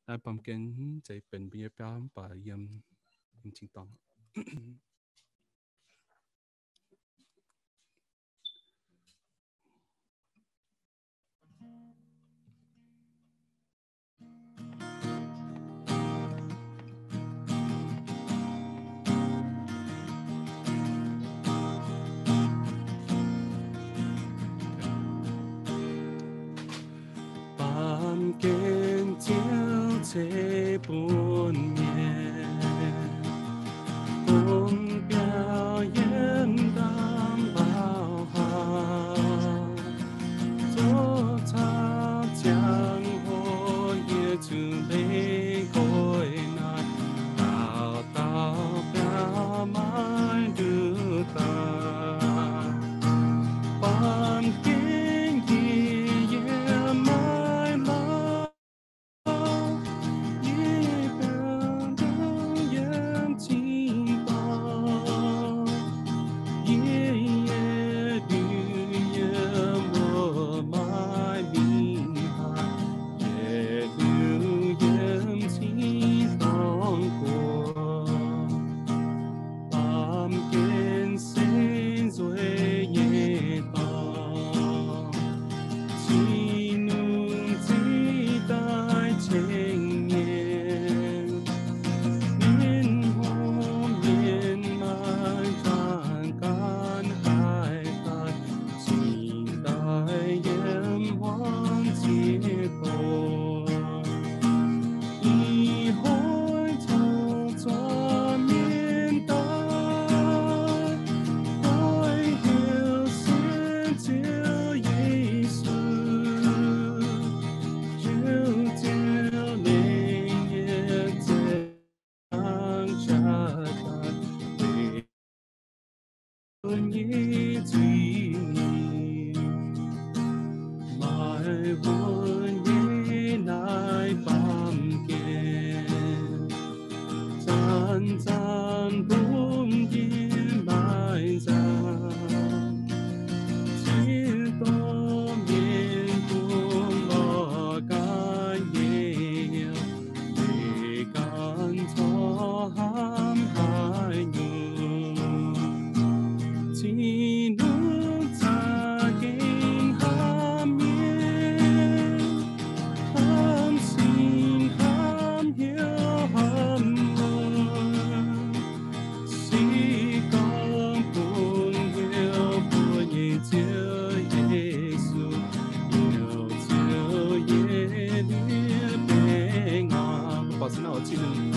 那旁边在本边把音听到。밤间照这半夜，风表演淡薄下，做他江河也就没归来，到表买得到，밤间夜买来。保持那我记得。